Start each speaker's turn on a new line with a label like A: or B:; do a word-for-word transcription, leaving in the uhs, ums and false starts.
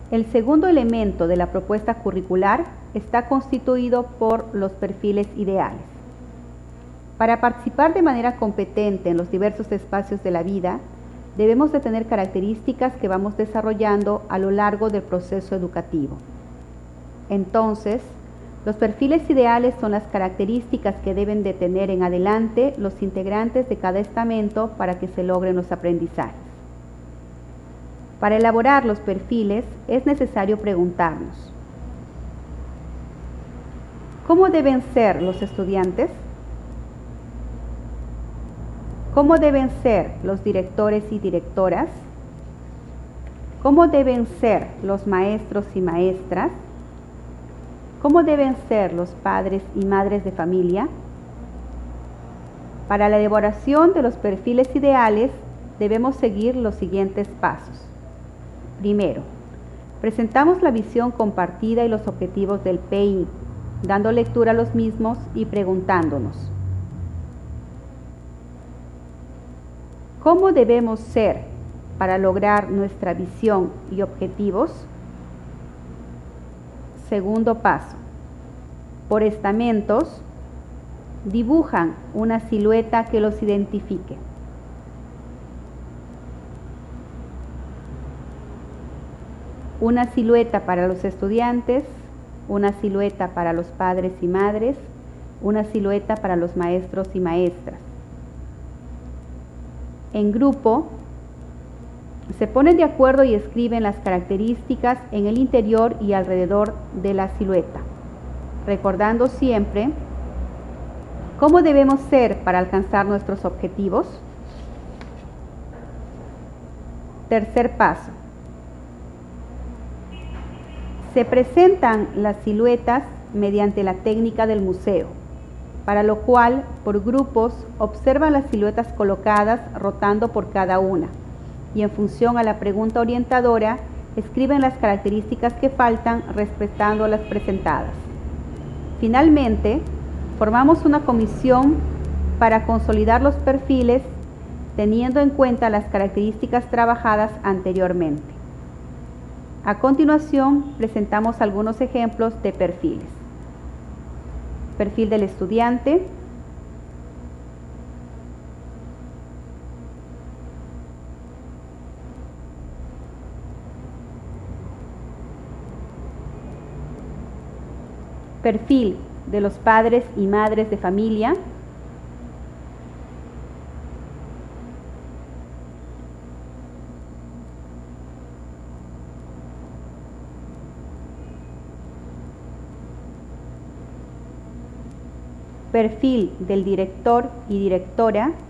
A: El segundo elemento de la propuesta curricular está constituido por los perfiles ideales. Para participar de manera competente en los diversos espacios de la vida, debemos de tener características que vamos desarrollando a lo largo del proceso educativo. Entonces, los perfiles ideales son las características que deben de tener en adelante los integrantes de cada estamento para que se logren los aprendizajes. Para elaborar los perfiles es necesario preguntarnos: ¿cómo deben ser los estudiantes? ¿Cómo deben ser los directores y directoras? ¿Cómo deben ser los maestros y maestras? ¿Cómo deben ser los padres y madres de familia? Para la elaboración de los perfiles ideales debemos seguir los siguientes pasos. Primero, presentamos la visión compartida y los objetivos del P I, dando lectura a los mismos y preguntándonos: ¿cómo debemos ser para lograr nuestra visión y objetivos? Segundo paso, por estamentos, dibujan una silueta que los identifique. Una silueta para los estudiantes, una silueta para los padres y madres, una silueta para los maestros y maestras. En grupo, se ponen de acuerdo y escriben las características en el interior y alrededor de la silueta, recordando siempre cómo debemos ser para alcanzar nuestros objetivos. Tercer paso, se presentan las siluetas mediante la técnica del museo, para lo cual, por grupos, observan las siluetas colocadas rotando por cada una, y en función a la pregunta orientadora, escriben las características que faltan respetando las presentadas. Finalmente, formamos una comisión para consolidar los perfiles teniendo en cuenta las características trabajadas anteriormente. A continuación, presentamos algunos ejemplos de perfiles. Perfil del estudiante, perfil de los padres y madres de familia, perfil del director y directora,